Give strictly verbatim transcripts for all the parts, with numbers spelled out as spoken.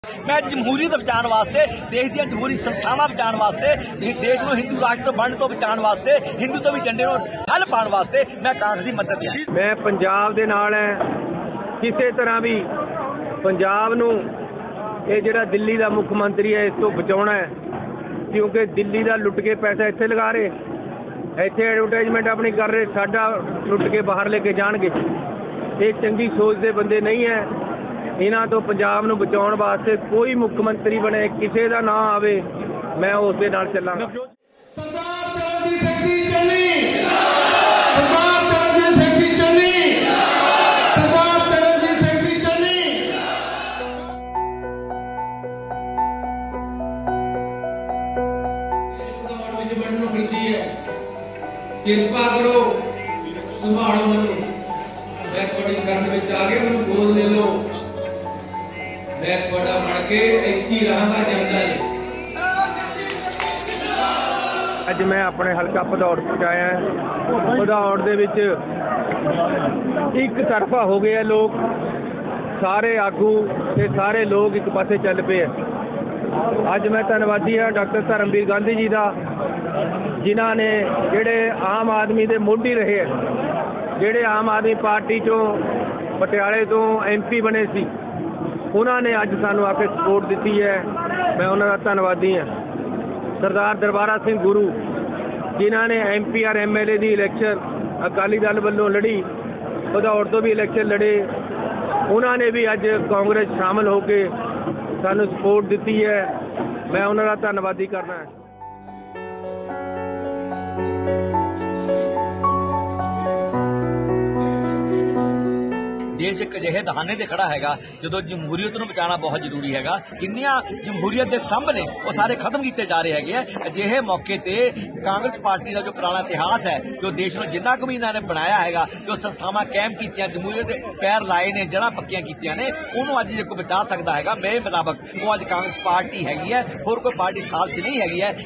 मैं जमहूरीयत बचाने वास्ते, देश दी जमहूरी संस्थावां बचाने वास्ते, देश नूं हिंदू राष्ट्र बनने तो बचाने वास्ते, हिंदू तो भी झंडे नूं ठल पाने वास्ते मैं कांग्रेस की मदद दी। मैं पंजाब दे नाल है, किसी तरह भी पंजाब नूं ये जिहड़ा दिल्ली का मुख मंत्री है इस तो बचाउणा है, क्योंकि दिल्ली का लुट के पैसा इत्थे लगा रहे, इत्थे एडवरटाइजमेंट अपनी कर रहे, साडा लुट के बाहर लेके जाणगे। ये चंगी सोच दे बंदे नहीं है। इन्हां तो पंजाब नूं बचाउण वास्ते कोई मुख मंत्री बने, किसी का ना आवे, मैं उस दे नाल चलांगा। सरदार चरणजीत सिंह जी चन्नी, सरदार चरणजीत सिंह जी चन्नी, सरदार चरणजीत सिंह जी चन्नी। दौड़ विच बनणों मिलती है, किरपा करो संभालो मनु, मैं थोड़ी शरण में आ गया, मैं बोल दे लो, मैं थोड़ा बन के एक ही रहांगा ਜਾਂਦਾ है। ਅੱਜ मैं अपने हल्का भदौड़ ਚ आया। भदौड़ ਦੇ ਵਿੱਚ ਇੱਕ ਤਰਫਾ ਹੋ ਗਏ ਲੋਕ, ਸਾਰੇ ਆਗੂ ਤੇ ਸਾਰੇ ਲੋਕ ਇੱਕ ਪਾਸੇ ਚੱਲ ਪਏ। ਅੱਜ मैं ਧੰਨਵਾਦੀ ਹਾਂ ਡਾਕਟਰ ਧਰਮਵੀਰ ਗਾਂਧੀ ਜੀ ਦਾ, ਜਿਨ੍ਹਾਂ ਨੇ ਜਿਹੜੇ ਆਮ ਆਦਮੀ ਦੇ ਮੋਢੀ ਰਹੇ, ਜਿਹੜੇ ਆਮ ਆਦਮੀ ਪਾਰਟੀ ਚੋਂ ਪਟਿਆਲੇ ਤੋਂ ਐਮ ਪੀ ਬਣੇ ਸੀ, ਉਹਨਾਂ ਨੇ ਅੱਜ ਸਾਨੂੰ ਆ ਕੇ ਸਪੋਰਟ ਦਿੱਤੀ ਹੈ। ਮੈਂ ਉਹਨਾਂ ਦਾ ਧੰਨਵਾਦੀ ਹਾਂ। ਸਰਦਾਰ ਦਰਬਾਰਾ ਸਿੰਘ ਗੁਰੂ, ਜਿਨ੍ਹਾਂ ਨੇ M P or M L A ਦੀ ਇਲੈਕਸ਼ਨ ਅਕਾਲੀ ਦਲ ਵੱਲੋਂ ਲੜੀ, ਭਦੌੜ ਤੋਂ ਵੀ ਇਲੈਕਸ਼ਨ ਲੜੇ, ਉਹਨਾਂ ਨੇ ਵੀ ਅੱਜ ਕਾਂਗਰਸ ਸ਼ਾਮਲ ਹੋ ਕੇ ਸਾਨੂੰ ਸਪੋਰਟ ਦਿੱਤੀ ਹੈ। ਮੈਂ ਉਹਨਾਂ ਦਾ ਧੰਨਵਾਦੀ ਕਰਨਾ। देश एक अजिहे दहाने ते खड़ा हैगा जो जमहूरीयत नूं बचाना बहुत जरूरी हैगा। जिन्नियां जमहूरीयत के खंभ ने वो सारे खत्म किए जा रहे हैगे। अजिहे मौके ते कांग्रेस पार्टी का जो पुराना इतिहास है, जो देश नूं जिन्ना क भी इन्हां ने बनाया हैगा, जो संस्थावां कायम कीतियां, जमहूरीयत दे पैर लाए ने, जड़ां पक्कियां कीतियां ने, उहनूं अज जे कोई बचा सकदा हैगा मेरे मुताबक वो अज कांग्रेस पार्टी हैगी है, होर कोई पार्टी साथ च नहीं हैगी है।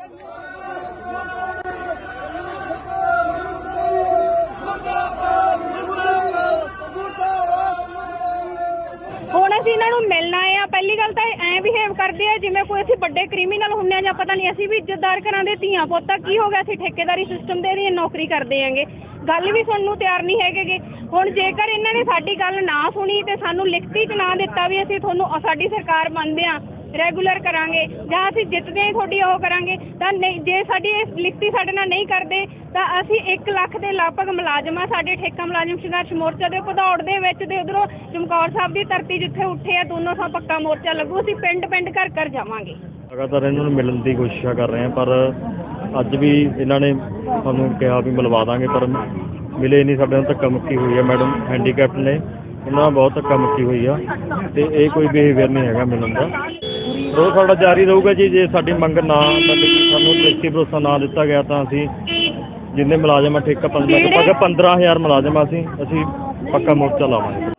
ਹੁਣ ਅਸੀਂ ਇਹਨਾਂ ਨੂੰ ਮਿਲਣਾ ਆ। ਪਹਿਲੀ ਗੱਲ ਤਾਂ ਐ ਬਿਹੇਵ ਕਰਦੇ ਆ ਜਿਵੇਂ ਕੋਈ ਅਸੀਂ ਵੱਡੇ ਕ੍ਰਿਮੀਨਲ ਹੁੰਦੇ ਆ ਜਾਂ ਪਤਾ ਨਹੀਂ, ਅਸੀਂ ਵੀ ਇੱਜ਼ਤਦਾਰ ਘਰਾਂ ਦੇ ਧੀਆਂ ਪੁੱਤ। ਕੀ ਹੋ ਗਿਆ, ਅਸੀਂ ਠੇਕੇਦਾਰੀ ਸਿਸਟਮ ਦੇ ਦੀ ਨੌਕਰੀ ਕਰਦੇ ਆਂਗੇ, ਗੱਲ ਵੀ ਸੁਣਨ ਨੂੰ ਤਿਆਰ ਨਹੀਂ ਹੈਗੇ। ਹੁਣ ਜੇਕਰ ਇਹਨਾਂ ਨੇ ਸਾਡੀ ਗੱਲ ਨਾ ਸੁਣੀ ਤੇ ਸਾਨੂੰ ਲਿਖਤੀ 'ਚ ਨਾ ਦਿੱਤਾ ਵੀ ਅਸੀਂ ਤੁਹਾਨੂੰ ਸਾਡੀ ਸਰਕਾਰ ਮੰਨਦੇ ਹਾਂ, ਰੈਗੂਲਰ ਕਰਾਂਗੇ ਜਾਂ ਅਸੀਂ ਜਿੱਤਦੇ ਹਾਂ ਤੁਹਾਡੀ ਉਹ ਕਰਾਂਗੇ, ਤਾਂ ਨਹੀਂ, ਜੇ ਸਾਡੀ ਲਿਖਤੀ ਸਾਡੇ ਨਾਲ ਨਹੀਂ ਕਰਦੇ ਤਾਂ ਅਸੀਂ ਇੱਕ ਲੱਖ ਦੇ ਲਗਭਗ ਮੁਲਾਜ਼ਮ ਆ, ਸਾਡੇ ਠੇਕਾ ਮੁਲਾਜ਼ਮ ਸੰਘਰਸ਼ ਮੋਰਚਾ ਦੇ ਭਦੌੜ ਦੇ ਵਿੱਚ ਤੇ ਉਧਰੋਂ ਚਮਕੌਰ ਸਾਹਿਬ ਦੀ ਧਰਤੀ ਜਿੱਥੇ ਉੱਠੇ ਆ, ਦੋਨੋਂ ਥਾਂ ਪੱਕਾ ਮੋਰਚਾ ਲੱਗੂ। ਅਸੀਂ ਪਿੰਡ ਪਿੰਡ ਘਰ ਘਰ ਜਾਵਾਂਗੇ। ਲਗਾਤਾਰ ਇਹਨਾਂ ਨੂੰ ਮਿਲਣ ਦੀ ਕੋਸ਼ਿਸ਼ ਕਰ ਰਹੇ ਹਾਂ, ਪਰ ਅੱਜ ਵੀ ਇਹਨਾਂ ਨੇ ਸਾਨੂੰ ਕਿਹਾ ਵੀ ਮਿਲਵਾ ਦਾਂਗੇ, ਪਰ ਮਿਲੇ ਨਹੀਂ। ਸਾਡੇ ਨਾਲ ਧੱਕਾ ਮੁੱਕੀ ਹੋਈ ਹੈ। ਮੈਡਮ ਹੈਂਡੀਕੈਪ ਨੇ, ਉਹਨਾਂ ਨਾਲ ਬਹੁਤ ਧੱਕਾ ਮੁੱਕੀ ਹੋਈ ਆ, ਤੇ ਇਹ ਕੋਈ ਬਿਹੇਵੀਅਰ ਨਹੀਂ ਹੈਗਾ ਮਿਲਣ ਦਾ। ਉਹ ਸਾਡਾ ਜਾਰੀ ਰਹੂਗਾ ਜੀ। ਜੇ ਸਾਡੀ ਮੰਗ ਨਾ, ਸਾਨੂੰ ਲਿਖਤੀ ਭਰੋਸਾ ਨਾ ਦਿੱਤਾ ਗਿਆ ਤਾਂ ਅਸੀਂ ਜਿੰਨੇ ਮੁਲਾਜ਼ਮ ਆ ਠੇਕਾ ਪੰਦਰਾਂ ਪੰਦਰਾਂ ਹਜ਼ਾਰ ਮੁਲਾਜ਼ਮ ਆ, ਅਸੀਂ ਅਸੀਂ ਪੱਕਾ ਮੋਰਚਾ ਲਾਵਾਂਗੇ।